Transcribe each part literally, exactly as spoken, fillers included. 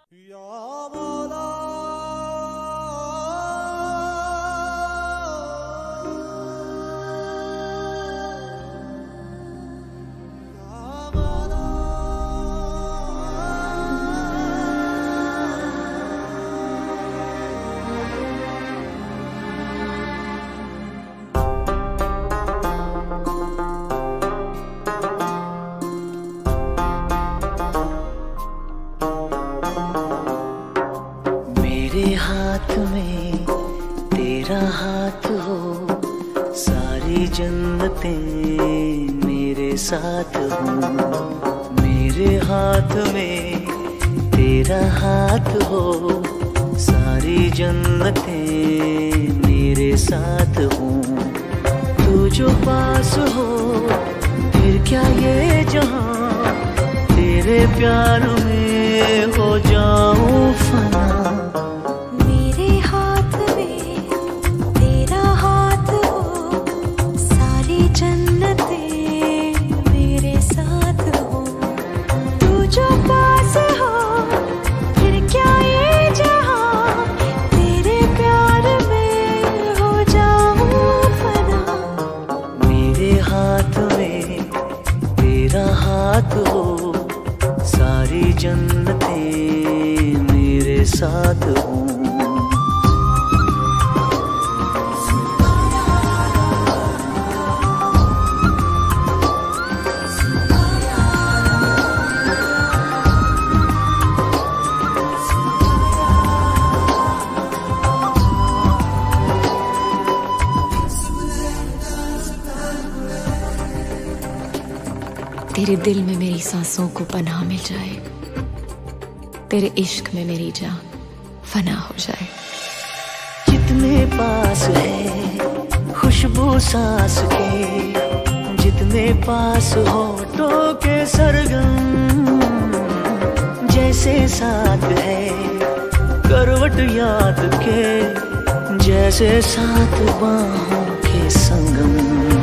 मेरे हाथ में तेरा हाथ हो, सारी जन्नतें मेरे साथ हो। मेरे हाथ में तेरा हाथ हो, सारी जन्नतें मेरे साथ हो। तू जो पास हो फिर क्या ये जहां, तेरे प्यार में हो जाऊं फना। हाथ हो, सारी जन्नतें मेरे साथ हो। तेरे दिल में मेरी सांसों को पनाह मिल जाए, तेरे इश्क में मेरी जान फना हो जाए। जितने पास है खुशबू सांस के, जितने पास होठों के सरगम, जैसे साथ है करवट याद के, जैसे साथ बाहों के संगम।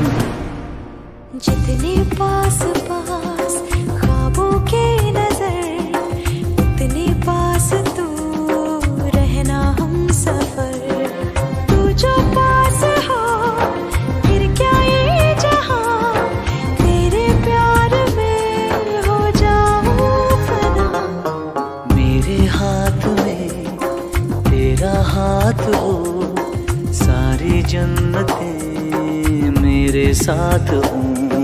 जितने पास पास ख्वाबों के नजर, उतने पास तू रहना हम सफर। तू जो पास हो फिर क्या ये जहां, तेरे प्यार में हो जाऊं फना। मेरे हाथ में तेरा हाथ हो, सारी जन्नतें मेरे साथ हो।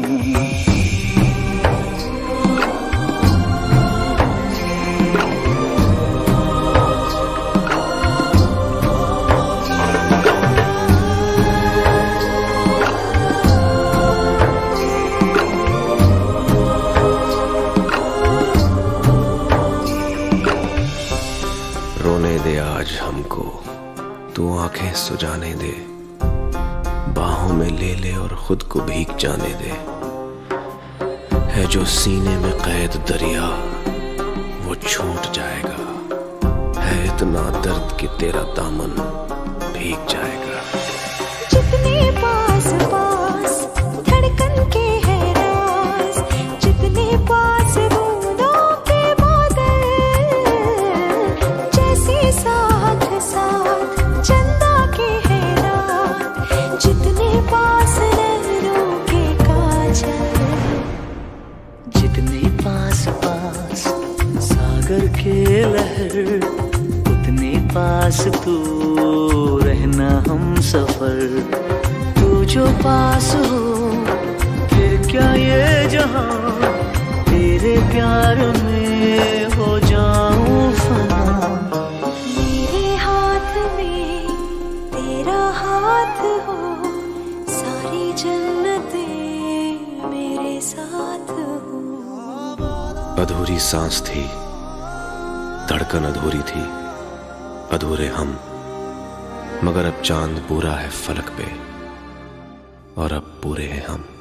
रोने दे आज हमको, तू आंखें सुजाने दे, बाहों में ले ले और खुद को भीग जाने दे। है जो सीने में कैद दरिया वो छूट जाएगा, है इतना दर्द कि तेरा दामन भीग जाएगा। जितने पास पास धड़कन के है राज, जितने पास बूंदों के बादल, जैसे साथ साथ चंदा के है रात, जितने पास नैनों के काजल। जितने पास पास सागर के लहर, उतने पास तू रहना हम सफर। तू जो पास हो फिर क्या ये जहां, तेरे प्यार में हो जाऊं फना। मेरे हाथ में तेरा हाथ हो, सारी जन्नतें मेरे साथ हो। अधूरी सांस थी, धड़कन अधूरी थी, अधूरे हम, मगर अब चांद पूरा है फलक पे और अब पूरे हैं हम।